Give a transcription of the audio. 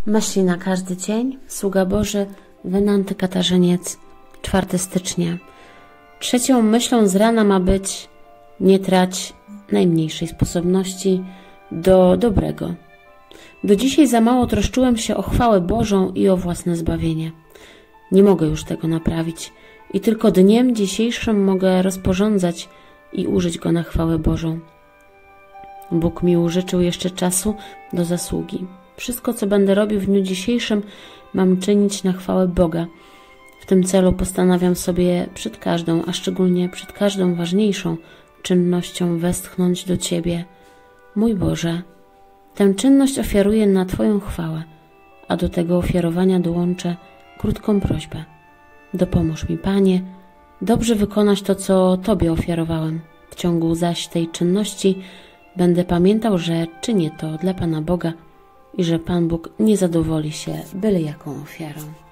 Myśli na każdy dzień. Sługa Boży Wenanty Katarzyniec, 4 stycznia. Trzecią myślą z rana ma być: nie trać najmniejszej sposobności do dobrego. Do dzisiaj za mało troszczyłem się o chwałę Bożą i o własne zbawienie. Nie mogę już tego naprawić i tylko dniem dzisiejszym mogę rozporządzać i użyć go na chwałę Bożą. Bóg mi użyczył jeszcze czasu do zasługi. Wszystko, co będę robił w dniu dzisiejszym, mam czynić na chwałę Boga. W tym celu postanawiam sobie przed każdą, a szczególnie przed każdą ważniejszą czynnością westchnąć do Ciebie. Mój Boże, tę czynność ofiaruję na Twoją chwałę, a do tego ofiarowania dołączę krótką prośbę. Dopomóż mi, Panie, dobrze wykonać to, co Tobie ofiarowałem. W ciągu zaś tej czynności będę pamiętał, że czynię to dla Pana Boga i że Pan Bóg nie zadowoli się byle jaką ofiarą.